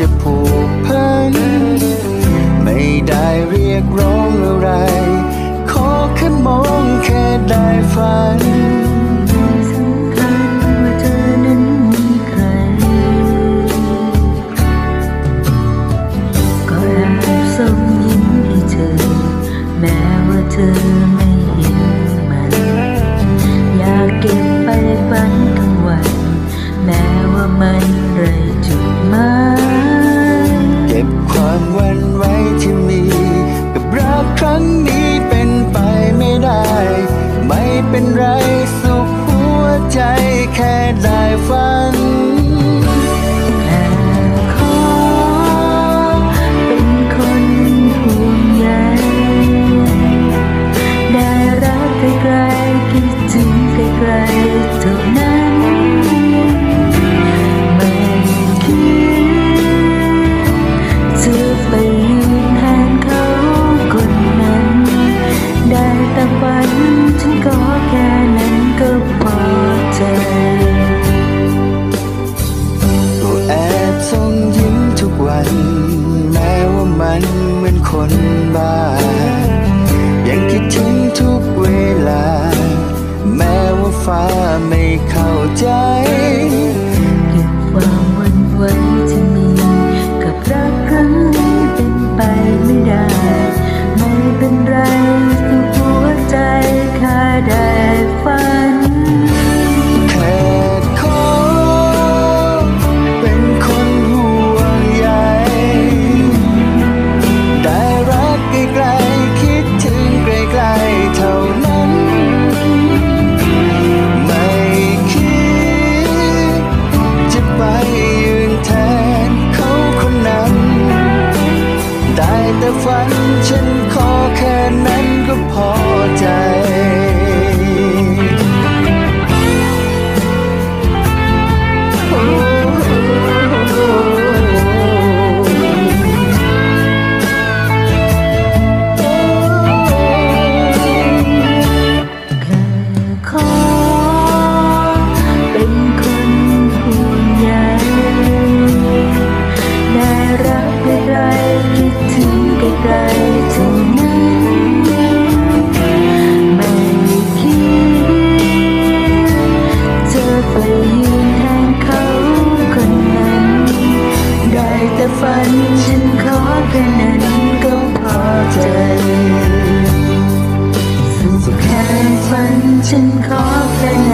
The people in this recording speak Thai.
จะผูกพันไม่ได้เรียกร้องอะไรขอแค่มองแค่ได้ฝันสำคัญว่าเธอนั้นมีใครก็แอบส่งยิ้มให้เธอแม้ว่าเธอไม่เห็นมันอยากเก็บไปฝันทั้งวันแม้ว่ามันไร้จุดหมายเก็บความหวั่นไหวที่มีกับรักครั้งนี้เป็นไปไม่ได้ไม่เป็นไรสุขหัวใจแค่ได้ฝันแค่ขอเป็นคนห่วงใยได้รักไกลๆคิดถึงไกลๆเท่านั้นไม่คิดจะไปยืนแทนเขาคนนั้นได้แต่ฝันฉันก็แค่นั้นก็พอใจก็แอบส่งยิ้มทุกวันแม้ว่ามันเหมือนคนบ้ายังคิดถึงทุกเวลาแม้ว่าฟ้าไม่เข้าใจเก็บความหวั่นไหวที่มีกับรักครั้งนี้เป็นไปไม่ได้ไม่เป็นไรสุขหัวใจแค่ได้ฝันแค่ขอเป็นคนห่วงใยได้รักไกลๆคิดถึงไกลๆเท่านั้นไม่คิดจะไปยืนแทนเขาคนนั้นได้แต่ฝันฉันขอแค่นั้นก็พอใจฝันฉันขอแค่นั้นก็พอใจสุขแค่ฝันฉันขอแค่นั้น